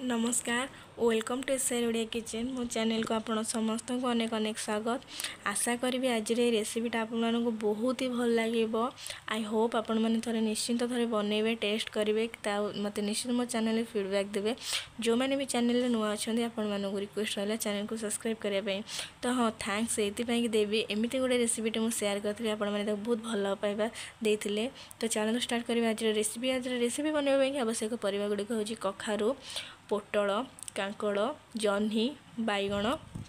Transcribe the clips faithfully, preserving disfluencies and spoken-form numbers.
नमस्कार welcome to share Odia kitchen मो channel को आपण समस्त को अनेक अनेक स्वागत। आशा करी आज रेसिपीटा आपको बहुत ही भल लगे। आई होप आपण मैंने थोड़े निश्चिंत थे बनइबे टेस्ट करेंगे मत निश्चित मो चैनल फीडबैक देवे। जो मैंने भी चैनल नुआ अच्छा आपण मानक रिक्वेस्ट रहा चैनल को सब्सक्राइब करने। तो हाँ थैंक्स ये देवी एमती गोटे रेसिपीटे मुझे सेयार करी आपण मैंने बहुत भल पाइबा देते। तो चैनल स्टार्ट करेंगे आज रेसिपी। आज रेसिपी बनवाई आवश्यक परिवा गुड़िक हूँ कखारू, पोटल, कांकड़, जह्नी, बैगण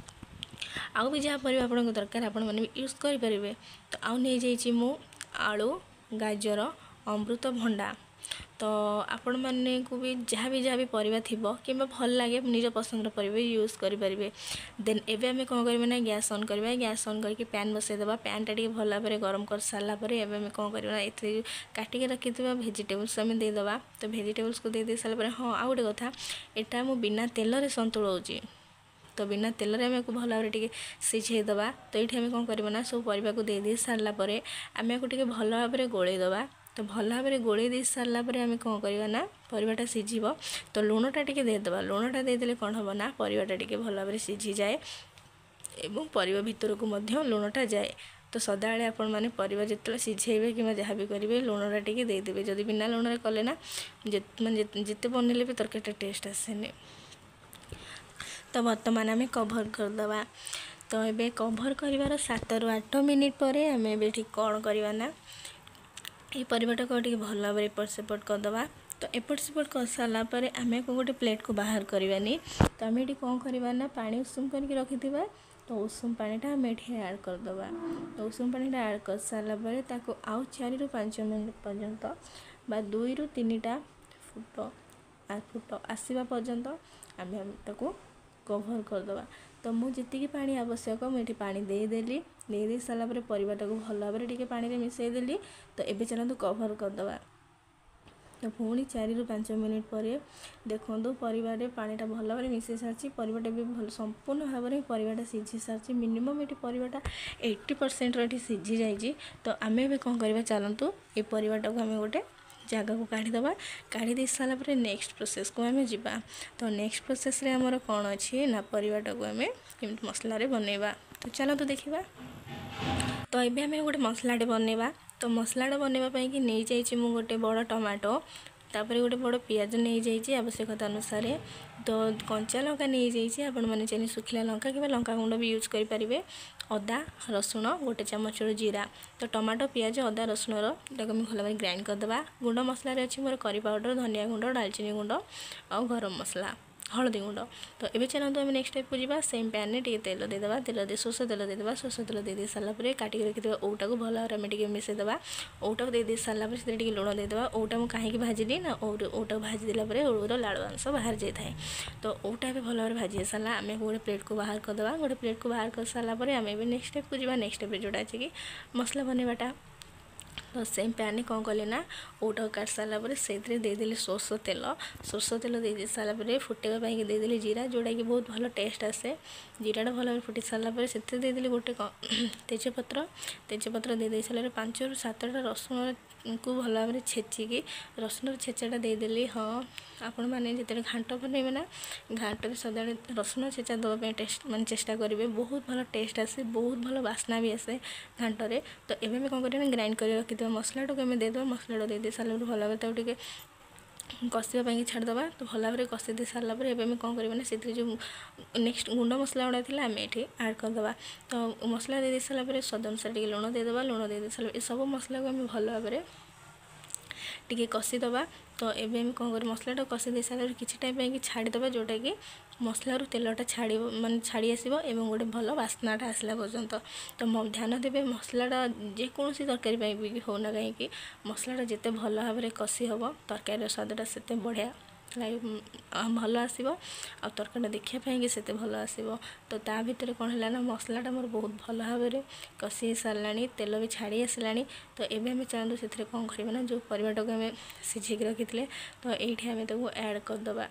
आउ भी जहाँ पर आपको दरकार आपण मैंने यूज करेंगे। तो आउ नहीं जाइए मु आलू, गाजर, अमृतभंडा। तो आपण मैंने को भी जहाँ भी जहाँ भी परिवा थिबो कि भल लगे निज पसंद परिवा यूज करेंगे। देन एबे हमें कौन करेंगे ना गैस ऑन करवा। गैस ऑन करके पैन बसईदेवा। पैन टा भल भाव गरम कर सारापर एवं कौन करना ये काटिक रखी भेजिटेबल्स आम देदेवा। तो भेजिटेबल्स को दे दे सारापर हाँ आउ गोटे कथा यहाँ मुझे बिना तेल संतुलाऊँगी। तो बिना तेल आम को भल भाव सिझेदेवा। तो ये आम कौन करना सब परिवा को दे दे सारापर आम को भल भाव गोलेदेवा। तो भल भाव गोले दे सारापर आम कौन करवा ना परिवाटा सिझिब। तो लुणटा टी देदेवा। लुणटा देदेले कौन हम ना परिवाटा टी भल भाव सिझी जाए एवं परिवा भितर को मध्य लुणटा जाए। तो सदाबले आपण मैंने परिवा जिते सिझेबे कि जहाँ भी करेंगे लुणटा टी देदेवे। जदि बिना लुण कले ना माने जिते बनइले भी तरकारीटा टेस्ट आसेनी। तो बर्तमान आम कभर करदे। तो ये कभर कर सात रु आठ मिनिट पर आम ए कौन करवा ना ये परिवाटा को भल भाव एपट सेपट करदे। तो एपट सेपट कर सारापर आम को गोटे प्लेट को बाहर करवानी। तो आम ये कौन करवा ना पानी उषुम करके रखि। तो उषुम पानीटा आम ये ऐड करदे। तो उषुम पानीटा ऐड कर सारापर ताको आउ चारि रु पाँच मिनिट पर्यंत बा दुई रु तीन टा फुट फुट आसवा पर्यंत आम ताको कभर करदे। तो मुझे जी पानी आवश्यक मुझे पानी देदेली। दे दे सारापर परिवाटा को भल भाव टे पानी में मिसईदेली। तो ये चलते कभर करदे। तो पुणी चारि रु पाँच मिनिट पर देखो परिवार पानीटा भल भाव मिसई सारी परिवाटा भी भल संपूर्ण भाव में परिवाटा सिझी सारी मिनिमम ये परिवाटा एट्टी परसेंट ये सिझी जाइए। तो आम ए कौन करवा चलतु ये परिवाटा को आम गोटे जगह को काढ़ीदे। काढ़ी दे सारापर नेक्स्ट प्रोसेस को आम जा। तो नेक्स्ट प्रोसेस रे हमर कौन अच्छी ना परिवाटा को आम केमती मसला बनइबा। तो चलतु देखा। तो ये आम गोटे मसलाटे बनइबा। तो मसलाटा बनइबा कि नहीं जाइए मु गोटे बड़ टमाटो तापर गोटे बड़ पियाज नहीं जाइए आवश्यकता अनुसार। तो कंचा लंका नहीं जाइए आपण मैंने चाहिए सुखिला लंका कि लंका गुंड भी यूज करेंगे। अदा रसुण गोटे चामच जीरा। तो टमाटो पियाज अदा रसुण भल भाव ग्राइंड करदे। गुंड मसला अच्छी मोर करी पाउडर, धनिया गुंड, डालचीनी गुंड और गरम मसला, हलदी गुंड। तो ये चलते आम नेक्स्ट स्टेप को जीवा। सेम पैन में टे तेल देदेवा। तेल दे सोर्ष तेल देदेवा। सोर्ष तेल दे दे सारापर काटिक रखिथे ओटा को भल भाव में मिसईदेवा। ओटा को दे दे सारापर से लुण देदेवा। ओटा मुझे कहीं भाजिली ना ओटा भाजी देलापर ओर लाड़ अंश बाहर जाए। तो ओटा भी भल भाव भाजी सारा आम गोटे प्लेट को बाहर करदे। गोटे प्लेट को बाहर कर सारापर आम भी नेक्स्ट स्टेप को जीवा। नेक्स्ट स्टेप जोटा अच्छे कि मसला बनइबाटा। तो सेम पैन कौन कले ना ओटा काट सारापर से देदेली सोर्ष तेल। सोर्ष तेल दे दे सारापर फुटेगा देदेली जीरा जोटा कि बहुत भल टेस्ट आसे। जीराटा भल भाव फुटी सारापर से देदेली गोटे तेजपत्र। तेजपत्र दे दे सारा पाँच रु सातटा रसुण को भल भाव छेचिकी रसुण छेचाटा देदेली। हाँ आपण मैंने जिते घाट बनइबे ना घाट सदा रसुण छेचा देवाई टेस्ट माने चेष्टा करेंगे। बहुत भल टेस्ट आसे, बहुत भल बास्ना भी आसे घाटे। तो ये कौन कर ग्राइंड कर रखी मसलाटा को आम देदेवा। मसलाटा दे दे सारा भल भाव टे कषापी छाड़दे। तो भल भाव कषि दे सारापर एवं कौन करना से जो नेक्स्ट गुंड मसला गुड़ा थी आम ये आड करदे। तो मसला दे दे सारापर स्वाद अनुसार टे लुण देदेवा। लुण दे दे सारा सब मसला को आम भल भाव टी कषिदे। तो ये कौन कर मसलाटा कषि दे सारा किसी टाइम कि छाड़ीदे जोटा कि मसलू तेलटा छाड़ मान छाड़ी आसो एवं गोटे भल बास्नाटा आसला पर्यंत। तो ध्यान देवे मसलाटा जेकोसी तरकारी भी होना कहीं मसलाटा जिते भल भाव कषि हम तरकारी स्वादटा से बढ़िया भल आसो आ तरकारीटा देखापी से भल आसो। तो ता भर कौन है ना मसलाटा मोर बहुत भल भाव कषि सारा तेल भी छाड़ी आसला। तो ये आम चलते से कौन करवा ना जो परिवाटा को आम सिझे रखी थे। तो ये आम ताको ऐड करदे।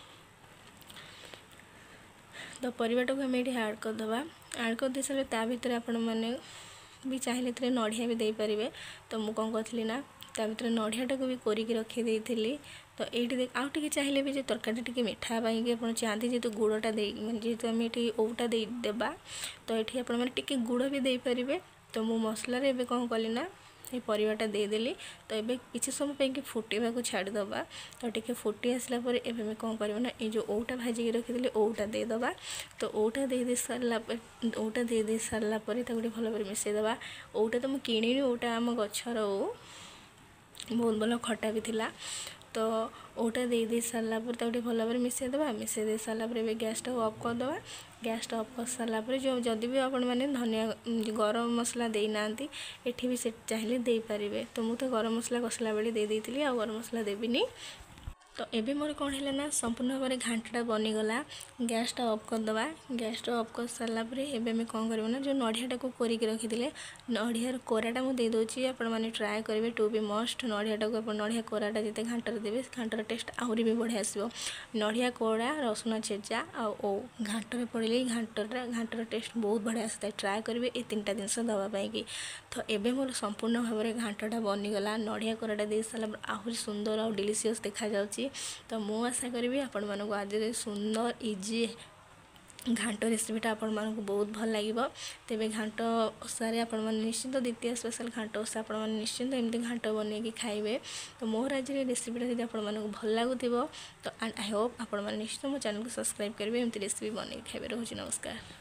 तो परिवाटा को आम ये ऐड करदे। ऐड कर दे सारे ता भर आपण मैंने भी चाहिए नड़िया भी दे पारे। तो मुझे कौन करी ना ता भर नड़ियाटा को भी कोरिकी रखी देइथिली। तो ये आउ टे चाहिए भी जो तरकारी टी मिठा पाई आप चाहती जेहतु गुड़टा दे जेहतु आम ये ओटा देदेबा तो ये आपटे गुड़ भी दे पारे। तो मु मसलार एवं कौन कली ना ये परिवाटा देदेली। तो ये किसी समय पे फुटेबा को छाड़ीदबा। तो टे फुटी आसला एवं कौन करना ये जो ओटा भाजिकी रखी ओटा देदेबा। तो ओटा दे दे सारा ओटा दे दे सारा भल भाव मिसईदबा। ओटा तो मुझे किणी ओटा आम गचर ओ बहुत भल खटा भी थिला। तो ओटा दे दे सारा भल भाव मिसईदबा। मिसई दे सारा गैस टा ऑफ करदे। गैस टा ऑफ कर सारा जो जदि भी आपण मैंने धनिया गरम मसला देना एठी भी से चाहिए दे पारे। तो मुझे गरम मसला कषला बेले दे देती आ गरम मसला देविनी। तो एबे मोर कौन है ना संपूर्ण भाव में घांटा बनीगला। गैस टा ऑफ करदे। गैस टा ऑफ कर सारा एबे कौन करना जो नड़िया को कोरिक रखी नड़ियार कोराटा मुझे देदे आपण मैंने ट्राए करेंगे टू बी मस्ट। नड़ियाटा को आप नड़िया कोराटा जिते घांटार देवे घांटार टेस्ट आहरी भी बढ़िया आसो। नड़िया कोरा रसुण छेचा आ घांटर पड़े घांटर घांटर टेस्ट बहुत बढ़िया आसता है। ट्राए करेंगे ये तीन टा जिनस दवापाई कि। तो एबे मोर संपूर्ण भाव में घांटाटा बनीगला। नड़िया कोराटा दे सारा आहरी सुंदर और डिलीशियस देखा जाउची। तो मु आशा करी आपण मानक आज सुंदर इजी घांट रेसिपीटा आपण मानक बहुत भल लगे। तेरे घांट ओसारे आपण मैंने निश्चिंत द्वितीय स्पेशल घांट ओसा आपण मैंने निश्चिंत एमती घांट बनई खाइबे। तो मोर आज रेसिपीटा जब आपण मानक भल लगुव तो आई होप आपण मैंने निश्चित मो चैनल को सब्सक्राइब करेंगे एमती रेसिपी बनई खाइबे। रोज नमस्कार।